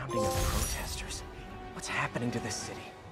Surrounding of protesters. What's happening to this city?